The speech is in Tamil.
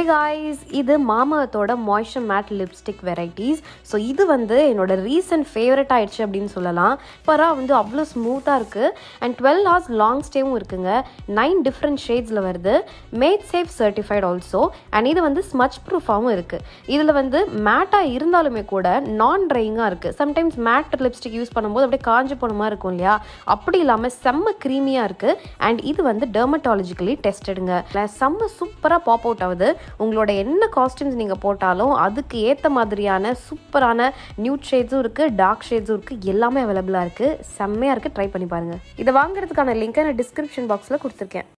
guys, இது Mamaearthோட Moisture Matte Lipstick Varieties. So இது வந்து என்னோட recent favorite ஆயிடுச்சு அப்படின்னு சொல்லலாம். பரா வந்து அவ்வளோ ஸ்மூத்தாக இருக்குது அண்ட் 12 hours லாங் ஸ்டேவும் இருக்குங்க. 9 different ஷேட்ஸில் வருது. Made safe certified also and இது வந்து ஸ்மச் ப்ரூஃபாகவும் இருக்குது. இதில் வந்து மேட்டாக இருந்தாலுமே கூட நான் ட்ரையிங்காக இருக்குது. சம்டைம்ஸ் மேட் லிப்ஸ்டிக் யூஸ் பண்ணும்போது அப்படியே காஞ்சு போன மாதிரி இருக்கும் இல்லையா, அப்படி இல்லாமல் செம்ம க்ரீமியாக இருக்குது. அண்ட் இது வந்து டெர்மட்டாலஜிக்கலி டெஸ்டடுங்க. செம்ம சூப்பராக பாப் அவுட் ஆகுது. உங்களோட என்ன காஸ்டியூம்ஸ் நீங்கள் போட்டாலும் அதுக்கு ஏற்ற மாதிரியான சூப்பரான நியூட் ஷேட்ஸும் இருக்குது, டார்க் ஷேட்ஸும் இருக்குது, எல்லாமே அவைலபிளாக இருக்குது. செம்மையாக இருக்குது. ட்ரை பண்ணி பாருங்கள். இதை வாங்குறதுக்கான லிங்க்கை நான் டிஸ்கிரிப்ஷன் பாக்ஸில் கொடுத்துருக்கேன்.